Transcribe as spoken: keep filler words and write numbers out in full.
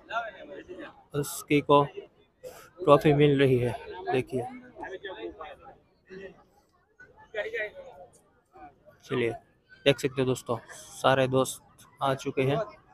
उसकी को ट्रॉफी मिल रही है। देखिए, चलिए देख सकते हो दोस्तों, सारे दोस्त आ चुके हैं।